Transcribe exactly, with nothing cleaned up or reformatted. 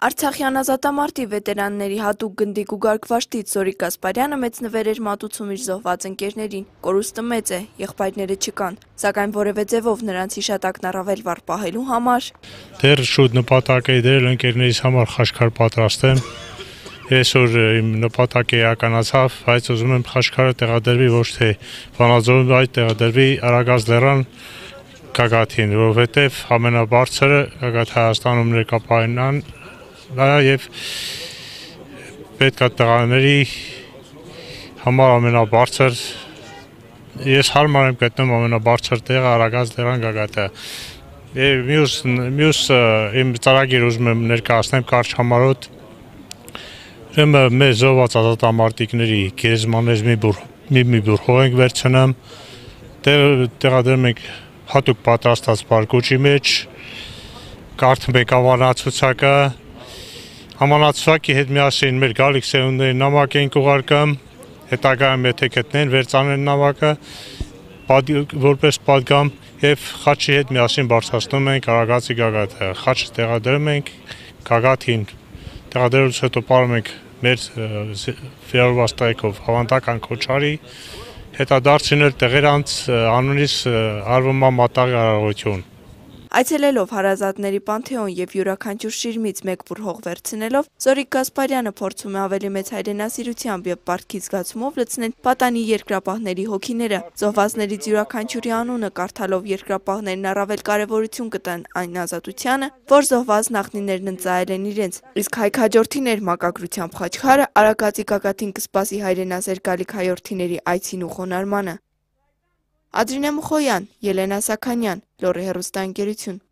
Արցախյան ազատամարտի վետերանների հատուկ գնդի գուգարկվաշտից Զորիկ Գասպարյանը մեծ նվեր էր մատուցում իր զոհված ընկերներին, կորուստը մեծ է, եղբայրները չկան, սակայն որևէ ձևով նրանց հիշատակն առավել վառ պահելու համար դեռ շուտ նպատակ է դրել ընկերներիս համար խաչքար պատրաստեմ, այսօր իմ նպատակը իրականացավ, բայց ուզում եմ խաչքարը տեղադրվի ոչ թե Վանաձորում, այլ տեղադրվի Արագած լեռան գագաթին, որովհետև ամենաբարձրը գագաթ Հայաստանում ներկապայынан և պետք է տղաների համար ամենաբարձր, ես հարմար եմ գտնում ամենաբարձր տեղը Արագած լեռան գագաթը։ Մյուս իմ ծրագիր ուզում եմ ներկայացնեմ կարճ համարոտ, ուրեմն մեր զոհված ազատամարտիկների գերեզմանից մի բուր հող ենք վերցնում, տեղադրում ենք հատուկ պատրաստած պարկուճի մեջ, կարդում ենք անվանացուցակը, Ամանացուցակի հետ միասին մեր գալիք սերունդների նամակ ենք ուղարկում, հետագայում եթե գտնեն վերծանեն նամակը, որպես պատգամ և խաչի հետ միասին բարձրացնում ենք Արագածի գագաթը, խաչը տեղադրում ենք գագաթին, տեղադրելուց հետո պարում ենք մեր վիրավորված տղեկով ավանդական քոչարի, հետադարձնել տեղերանց անունից արվում է մատաղի արարողություն։ Այցելելով հարազատների պանթեոն և յուրաքանչյուր շիրմից մեկ բուր հող վերցնելով, Զորիկ Գասպարյանը փորձում է ավելի մեծ հայրենասիրությամբ և պարտքի զգացումով լցնել պատանի երկրապահների հոգիները։ Զոհվածներից յուրաքանչյուրի անունը կարդալով երկրապահներն առավել կարևորություն կտան այն ազատությանը, որ զոհված նախնիներն ընծայել են իրենց, իսկ հայք-հաջորդիներ մակագրությամբ խաչքարը Արագածի գագաթին կսպասի հայրենասեր գալիք հայորդիների այցին ու խոնարհմանը։ Ադրինե Մխոյան, Ելենա Սաքանյան, Լոռի հեռուստաընկերություն։